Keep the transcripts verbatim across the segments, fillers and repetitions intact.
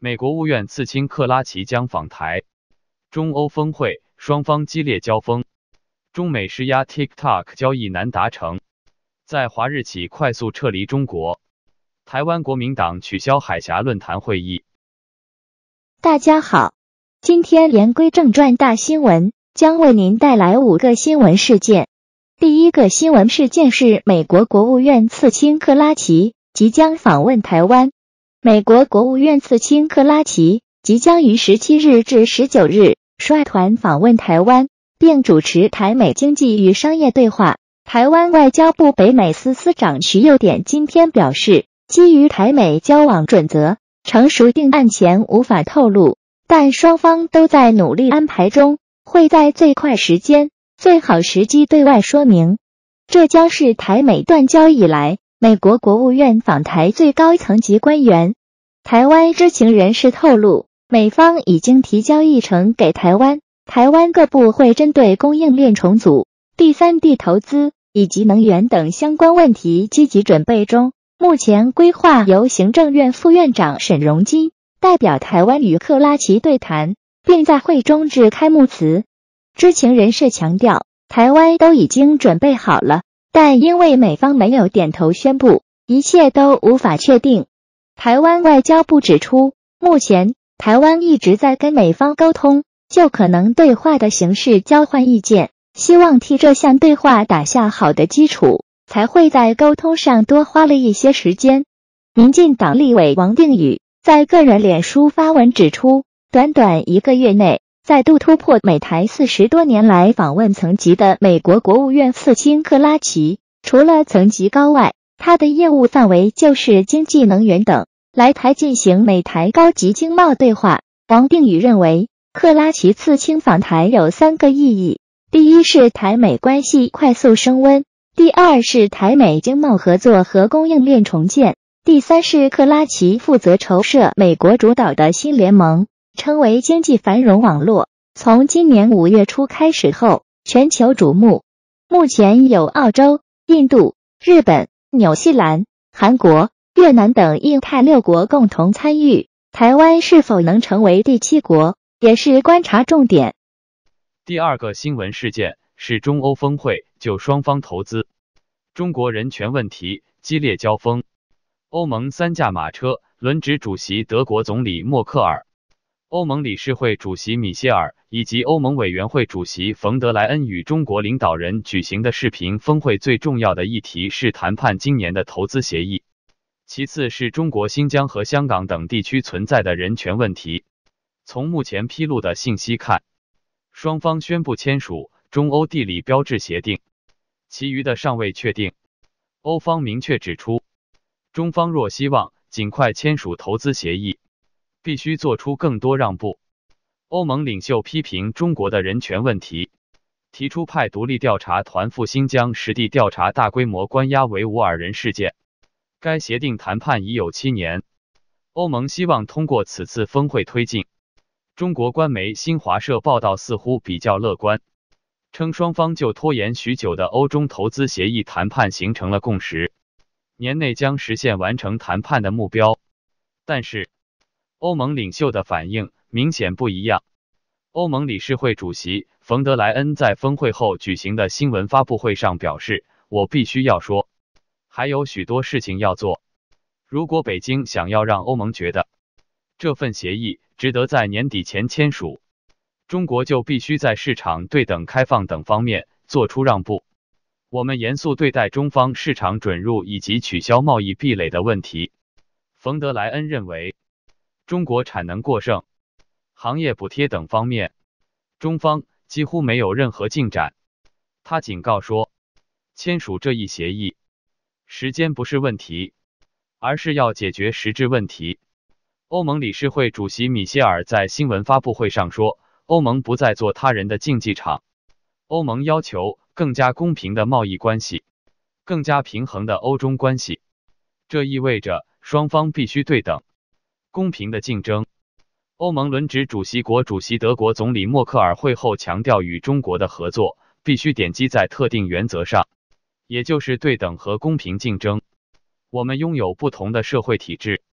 美国务院次卿克拉奇将访台。中欧峰会，双方激烈交锋。中美施压 TikTok 交易难达成。在华日起快速撤离中国。台湾国民党取消海峡论坛会议。 大家好，今天言归正传，大新闻将为您带来五个新闻事件。第一个新闻事件是美国国务院次卿克拉奇即将访问台湾。美国国务院次卿克拉奇即将于十七日至十九日率团访问台湾，并主持台美经济与商业对话。台湾外交部北美司司长徐佑典今天表示，基于台美交往准则，成熟定案前无法透露，但双方都在努力安排中，会在最快时间、最好时机对外说明。这将是台美断交以来美国国务院访台最高层级官员。台湾知情人士透露，美方已经提交议程给台湾，台湾各部会针对供应链重组、第三地投资以及能源等相关问题积极准备中。目前规划由行政院副院长沈荣基代表台湾与克拉奇对谈，并在会中致开幕词。知情人士强调，台湾都已经准备好了，但因为美方没有点头宣布，一切都无法确定。台湾外交部指出，目前台湾一直在跟美方沟通，就可能对话的形式交换意见，希望替这项对话打下好的基础，才会在沟通上多花了一些时间。民进党立委王定宇在个人脸书发文指出，短短一个月内再度突破美台四十多年来访问层级的美国国务院次卿克拉奇，除了层级高外，他的业务范围就是经济能源等，来台进行美台高级经贸对话。王定宇认为，克拉奇次卿访台有三个意义：第一是台美关系快速升温，第二是台美经贸合作和供应链重建，第三是克拉奇负责筹设美国主导的新联盟，称为经济繁荣网络。从今年五月初开始后，全球瞩目。目前有澳洲、印度、日本、纽西兰、韩国、越南等印太六国共同参与，台湾是否能成为第七国，也是观察重点。 第二个新闻事件是中欧峰会就双方投资、中国人权问题激烈交锋。欧盟三驾马车轮值主席德国总理默克尔、欧盟理事会主席米歇尔以及欧盟委员会主席冯德莱恩与中国领导人举行的视频峰会，最重要的议题是谈判今年的投资协议，其次是中国新疆和香港等地区存在的人权问题。从目前披露的信息看，双方宣布签署中欧地理标志协定，其余的尚未确定。欧方明确指出，中方若希望尽快签署投资协议，必须做出更多让步。欧盟领袖批评中国的人权问题，提出派独立调查团赴新疆实地调查大规模关押维吾尔人事件。该协定谈判已有七年，欧盟希望通过此次峰会推进。中国官媒新华社报道似乎比较乐观，称双方就拖延许久的欧中投资协议谈判形成了共识，年内将实现完成谈判的目标。但是，欧盟领袖的反应明显不一样。欧盟理事会主席冯德莱恩在峰会后举行的新闻发布会上表示，我必须要说，还有许多事情要做。如果北京想要让欧盟觉得这份协议值得在年底前签署，中国就必须在市场对等开放等方面做出让步。我们严肃对待中方市场准入以及取消贸易壁垒的问题。冯德莱恩认为，中国产能过剩、行业补贴等方面，中方几乎没有任何进展。他警告说，签署这一协议，时间不是问题，而是要解决实质问题。欧盟理事会主席米歇尔在新闻发布会上说，欧盟不再做他人的竞技场，欧盟要求更加公平的贸易关系，更加平衡的欧中关系。这意味着双方必须对等、公平的竞争。欧盟轮值主席国主席德国总理默克尔会后强调，与中国的合作必须奠基在特定原则上，也就是对等和公平竞争。我们拥有不同的社会体制，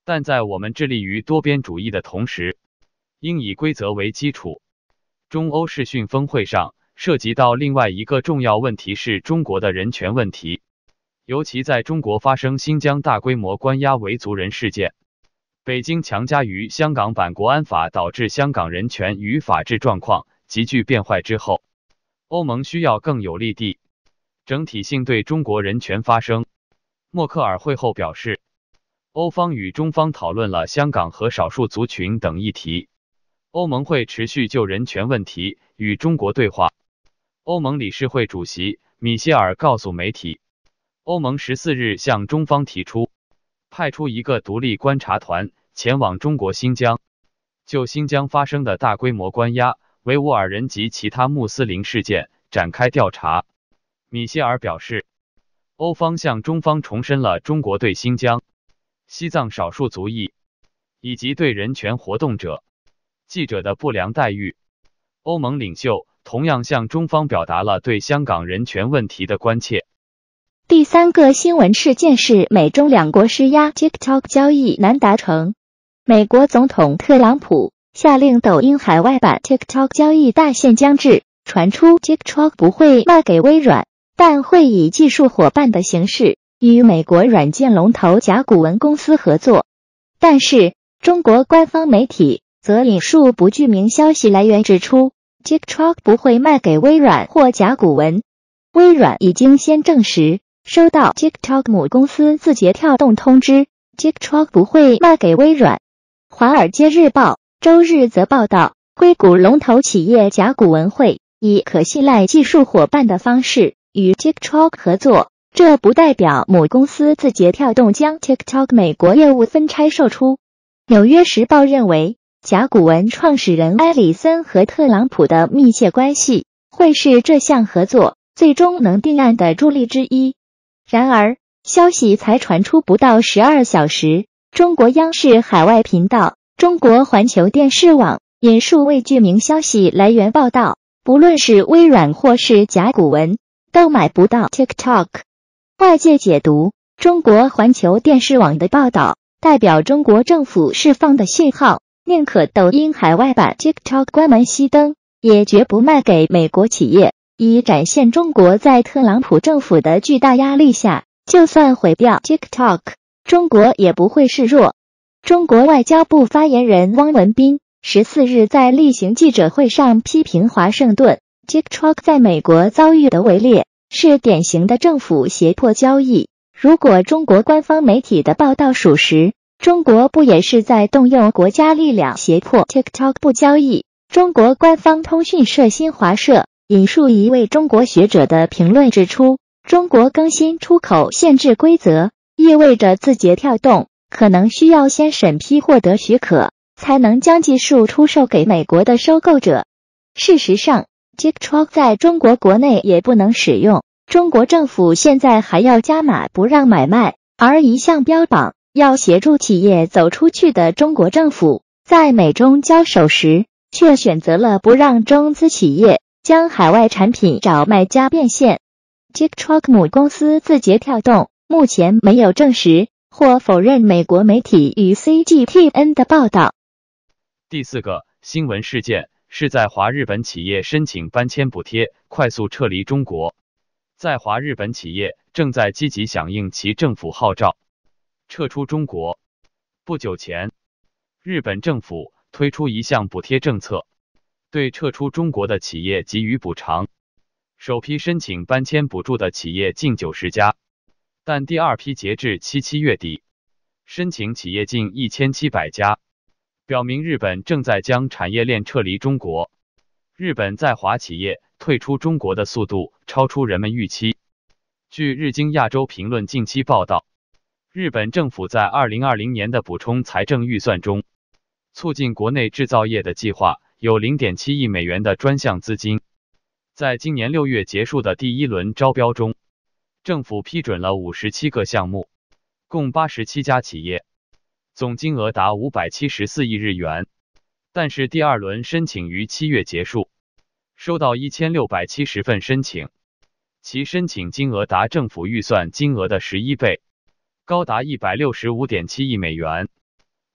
但在我们致力于多边主义的同时，应以规则为基础。中欧视讯峰会上涉及到另外一个重要问题是中国的人权问题，尤其在中国发生新疆大规模关押维族人事件，北京强加于香港版国安法导致香港人权与法治状况急剧变坏之后，欧盟需要更有力地整体性对中国人权发声。默克尔会后表示，欧方与中方讨论了香港和少数族群等议题，欧盟会持续就人权问题与中国对话。欧盟理事会主席米歇尔告诉媒体，欧盟十四日向中方提出，派出一个独立观察团前往中国新疆，就新疆发生的大规模关押维吾尔人及其他穆斯林事件展开调查。米歇尔表示，欧方向中方重申了中国对新疆、西藏少数族裔以及对人权活动者、记者的不良待遇。欧盟领袖同样向中方表达了对香港人权问题的关切。 第三个新闻事件是美中两国施压 TikTok 交易难达成。美国总统特朗普下令抖音海外版 TikTok 交易大限将至，传出 TikTok 不会卖给微软，但会以技术伙伴的形式与美国软件龙头甲骨文公司合作。但是，中国官方媒体则引述不具名消息来源指出， TikTok 不会卖给微软或甲骨文。微软已经先证实收到 TikTok 母公司字节跳动通知， TikTok 不会卖给微软。华尔街日报周日则报道，硅谷龙头企业甲骨文会以可信赖技术伙伴的方式与 TikTok 合作，这不代表母公司字节跳动将 TikTok 美国业务分拆售出。纽约时报认为，甲骨文创始人埃里森和特朗普的密切关系会是这项合作最终能定案的助力之一。然而，消息才传出不到十二小时，中国央视海外频道中国环球电视网引述未具名消息来源报道，不论是微软或是甲骨文，都买不到 TikTok。外界解读中国环球电视网的报道，代表中国政府释放的信号，宁可抖音海外版 TikTok 关门熄灯，也绝不卖给美国企业，以展现中国在特朗普政府的巨大压力下，就算毁掉 TikTok， 中国也不会示弱。中国外交部发言人汪文斌十四日在例行记者会上批评华盛顿 TikTok 在美国遭遇的围猎是典型的政府胁迫交易。如果中国官方媒体的报道属实，中国不也是在动用国家力量胁迫 TikTok 不交易？中国官方通讯社新华社引述一位中国学者的评论指出，中国更新出口限制规则，意味着字节跳动可能需要先审批获得许可，才能将技术出售给美国的收购者。事实上， TikTok 在中国国内也不能使用，中国政府现在还要加码不让买卖，而一向标榜要协助企业走出去的中国政府，在美中交手时，却选择了不让中资企业将海外产品找卖家变现。 TikTok 母公司字节跳动目前没有证实或否认美国媒体与 C G T N 的报道。 第四个新闻事件是在华日本企业申请搬迁补贴，快速撤离中国。在华日本企业正在积极响应其政府号召，撤出中国。不久前，日本政府推出一项补贴政策，对撤出中国的企业给予补偿。首批申请搬迁补助的企业近九十家，但第二批截至七七月底，申请企业近一千七百家，表明日本正在将产业链撤离中国。日本在华企业退出中国的速度超出人们预期。据日经亚洲评论近期报道，日本政府在二零二零年的补充财政预算中，促进国内制造业的计划有 零点七亿美元的专项资金。在今年六月结束的第一轮招标中，政府批准了五十七个项目，共八十七家企业，总金额达五百七十四亿日元。但是第二轮申请于七月结束，收到一千六百七十份申请，其申请金额达政府预算金额的十一倍，高达 一百六十五点七亿美元。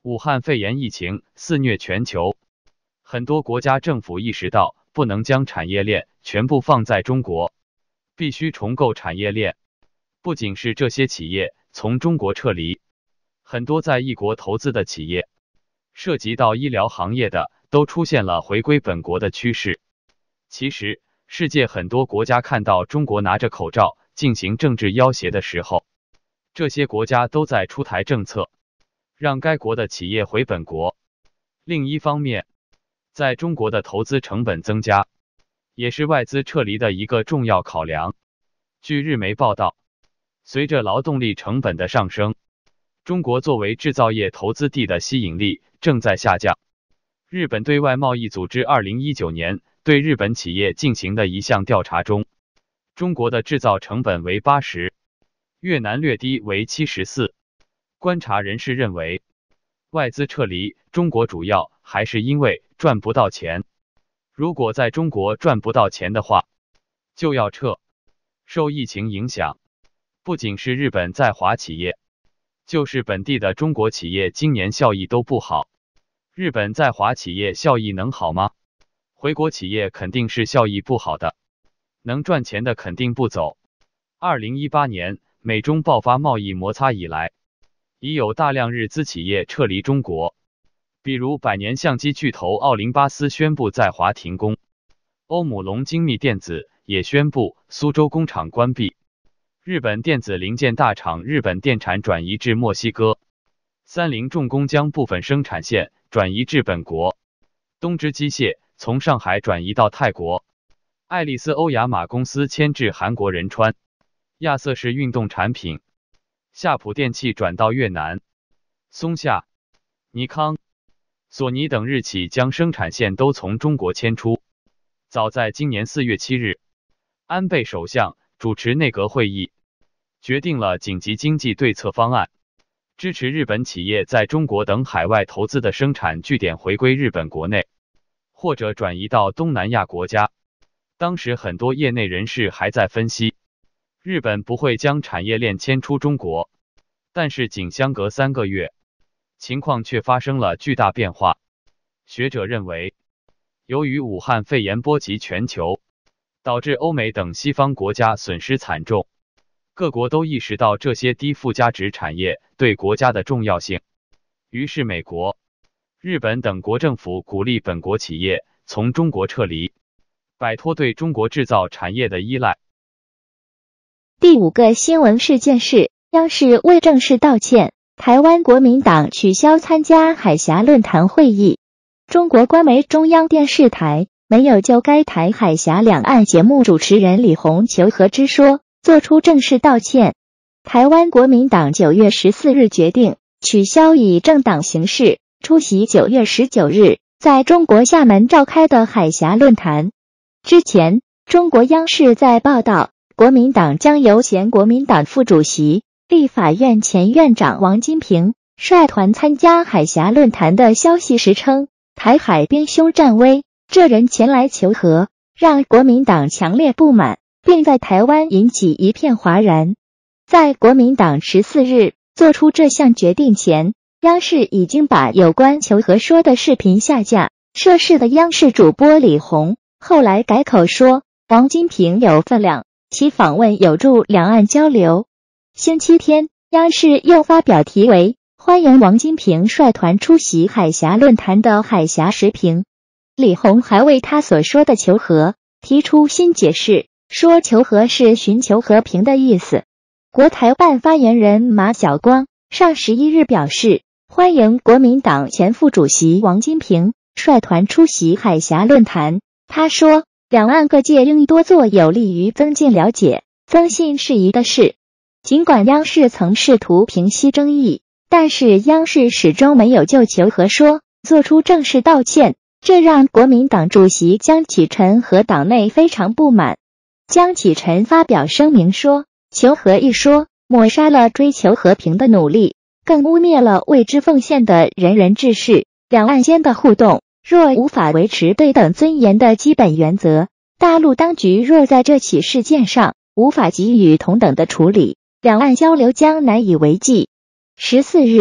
武汉肺炎疫情肆虐全球，很多国家政府意识到不能将产业链全部放在中国，必须重构产业链。不仅是这些企业从中国撤离，很多在异国投资的企业，涉及到医疗行业的，都出现了回归本国的趋势。其实，世界很多国家看到中国拿着口罩进行政治要挟的时候，这些国家都在出台政策，让该国的企业回本国。另一方面，在中国的投资成本增加，也是外资撤离的一个重要考量。据日媒报道，随着劳动力成本的上升，中国作为制造业投资地的吸引力正在下降。日本对外贸易组织二零一九年对日本企业进行的一项调查中，中国的制造成本为八十，越南略低为七十四。观察人士认为，外资撤离中国主要还是因为赚不到钱。如果在中国赚不到钱的话，就要撤。受疫情影响，不仅是日本在华企业，就是本地的中国企业今年效益都不好。日本在华企业效益能好吗？回国企业肯定是效益不好的，能赚钱的肯定不走。二零一八年美中爆发贸易摩擦以来，已有大量日资企业撤离中国，比如百年相机巨头奥林巴斯宣布在华停工，欧姆龙精密电子也宣布苏州工厂关闭，日本电子零件大厂日本电产转移至墨西哥，三菱重工将部分生产线转移至本国，东芝机械从上海转移到泰国，爱丽丝欧亚马公司迁至韩国仁川，亚瑟士运动产品、夏普电器转到越南，松下、尼康、索尼等日企将生产线都从中国迁出。早在今年四月七日，安倍首相主持内阁会议，决定了紧急经济对策方案，支持日本企业在中国等海外投资的生产据点回归日本国内，或者转移到东南亚国家。当时很多业内人士还在分析，日本不会将产业链迁出中国，但是仅相隔三个月，情况却发生了巨大变化。学者认为，由于武汉肺炎波及全球，导致欧美等西方国家损失惨重，各国都意识到这些低附加值产业对国家的重要性，于是美国、日本等国政府鼓励本国企业从中国撤离，摆脱对中国制造产业的依赖。 第五个新闻事件是，央视未正式道歉，台湾国民党取消参加海峡论坛会议。中国官媒中央电视台没有就该台海峡两岸节目主持人李鸿求和之说作出正式道歉。台湾国民党九月十四日决定取消以政党形式出席九月十九日在中国厦门召开的海峡论坛。之前，中国央视在报道国民党将由前国民党副主席、立法院前院长王金平率团参加海峡论坛的消息时称，台海兵凶战危，这人前来求和，让国民党强烈不满，并在台湾引起一片哗然。在国民党十四日做出这项决定前，央视已经把有关求和说的视频下架。涉事的央视主播李鸿后来改口说，王金平有分量，其访问有助两岸交流。星期天，央视又发表题为欢迎王金平率团出席海峡论坛的海峡时评。李鸿还为他所说的求和提出新解释，说求和是寻求和平的意思。国台办发言人马晓光上十一日表示，欢迎国民党前副主席王金平率团出席海峡论坛。他说，两岸各界应多做有利于增进了解、增信事宜的事。尽管央视曾试图平息争议，但是央视始终没有就求和说做出正式道歉，这让国民党主席江启臣和党内非常不满。江启臣发表声明说，求和一说抹杀了追求和平的努力，更污蔑了为之奉献的仁人志士。两岸间的互动若无法维持对等尊严的基本原则，大陆当局若在这起事件上无法给予同等的处理，两岸交流将难以为继。十四日，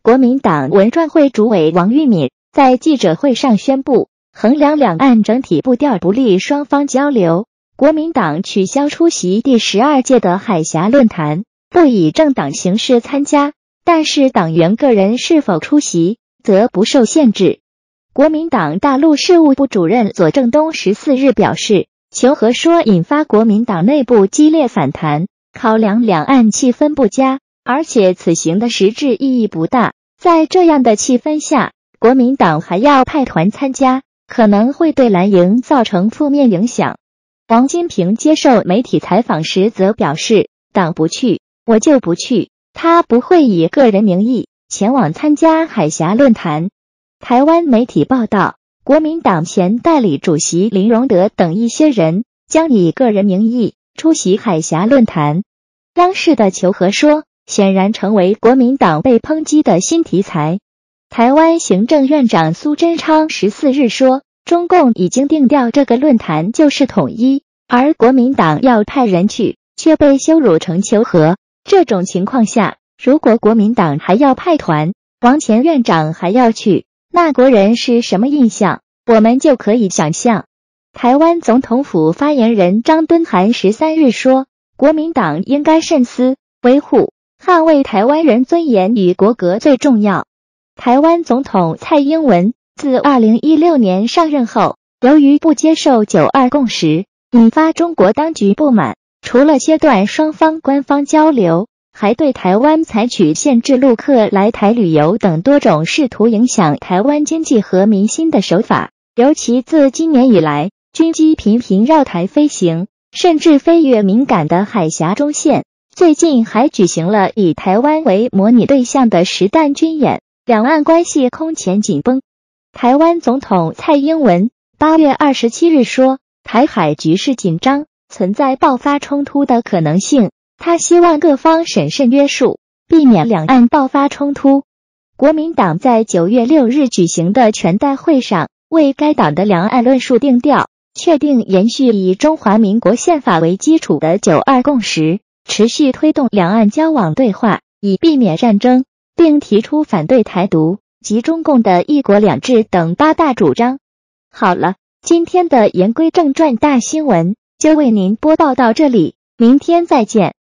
国民党文传会主委王玉敏在记者会上宣布，衡量两岸整体步调不利双方交流，国民党取消出席第十二届的海峡论坛，不以政党形式参加，但是党员个人是否出席，则不受限制。国民党大陆事务部主任左正东十四日表示，求和说引发国民党内部激烈反弹，考量两岸气氛不佳，而且此行的实质意义不大，在这样的气氛下，国民党还要派团参加，可能会对蓝营造成负面影响。王金平接受媒体采访时则表示，党不去，我就不去，他不会以个人名义前往参加海峡论坛。台湾媒体报道，国民党前代理主席林荣德等一些人将以个人名义出席海峡论坛。央视的求和说显然成为国民党被抨击的新题材。台湾行政院长苏贞昌十四日说，中共已经定调这个论坛就是统一，而国民党要派人去，却被羞辱成求和。这种情况下，如果国民党还要派团，王前院长还要去，那国人是什么印象，我们就可以想象。台湾总统府发言人张敦涵十三日说，国民党应该慎思，维护、捍卫台湾人尊严与国格最重要。台湾总统蔡英文自二零一六年上任后，由于不接受九二共识，引发中国当局不满，除了切断双方官方交流，还对台湾采取限制陆客来台旅游等多种试图影响台湾经济和民心的手法。尤其自今年以来，军机频频绕台飞行，甚至飞越敏感的海峡中线，最近还举行了以台湾为模拟对象的实弹军演，两岸关系空前紧绷。台湾总统蔡英文八月二十七日说，台海局势紧张，存在爆发冲突的可能性，他希望各方审慎约束，避免两岸爆发冲突。国民党在九月六日举行的全代会上，为该党的两岸论述定调，确定延续以中华民国宪法为基础的九二共识，持续推动两岸交往对话，以避免战争，并提出反对台独及中共的一国两制等八大主张。好了，今天的言归正传大新闻就为您播报到这里，明天再见。